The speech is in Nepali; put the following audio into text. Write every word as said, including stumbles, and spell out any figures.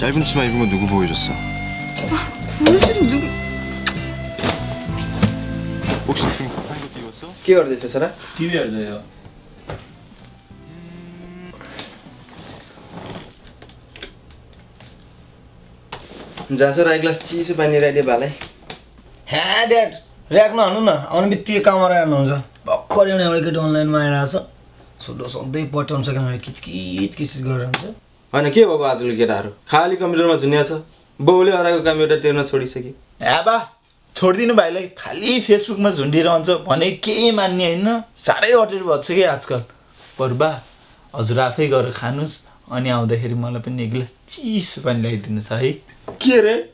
짧은 치마 입은 거 누구 보여줬어? 보여주는 누구? 혹시 등 불판 것도 입었어? के गर्दैछ छोरा? टिभी हेर्दै हो जा छोरा एक ग्लास चिसो पानी राखिदिए भालै हाँ ड्याड राख्न हान्नु न आउने बित्तिकै कामरा आउनुहुन्छ भर्खर एउटा एउटा केटी अनलाइनमा आइरहेको छ सुडो सधैँ पठाउँछ क्यामेरा किचकिच किचकिच गरेर हुन्छ होइन के भएको आजकल केटाहरू खाली कम्प्युटरमा झुन्या छ बाउले हराएको काम एउटा तिर्न छोडिसक्यो ए बा छोडिदिनु भाइलाई खाली फेसबुकमा झुन्डिरहन्छ भने केही मान्ने होइन साह्रै अटेर भएको छ कि आजकल बरु बा हजुर आफै गरेर खानुहोस् अनि आउँदाखेरि मलाई पनि एक गिलास चिसो पानी ल्याइदिनुहोस् है के रे